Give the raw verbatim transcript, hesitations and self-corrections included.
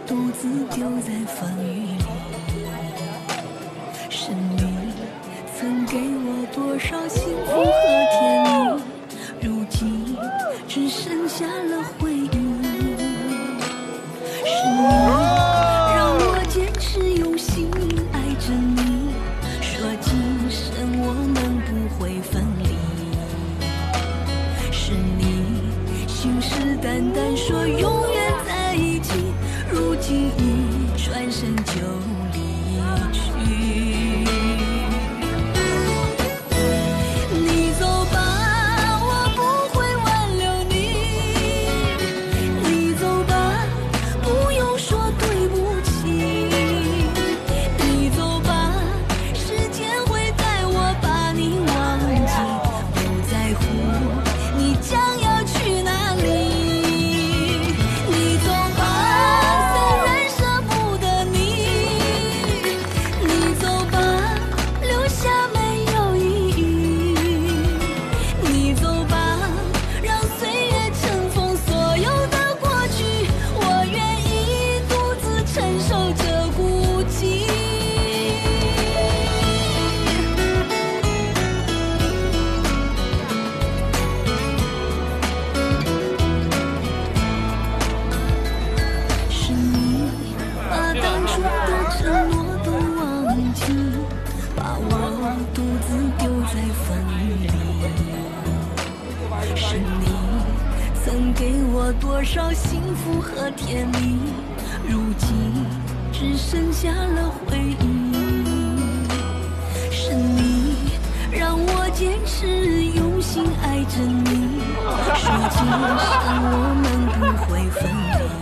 独自丢在风雨里。是你曾给我多少幸福和甜蜜，如今只剩下了回忆。是你让我坚持用心爱着你，说今生我们不会分离。是你信誓旦旦说永远在一起，如今一转身就离去。你走吧，我不会挽留你。你走吧，不用说对不起。你走吧，时间会带我把你忘记，不在乎你将要去哪里。你走吧，虽然舍不得你。你走吧，留下没有意义。你走吧，让岁月尘封所有的过去，我愿意独自承受这孤寂。是你把当初的承诺都忘记，把我独自丢在风雨里。是你曾给我多少幸福和甜蜜，如今只剩下了回忆。是你让我坚持用心爱着你，说今生我们不会分离。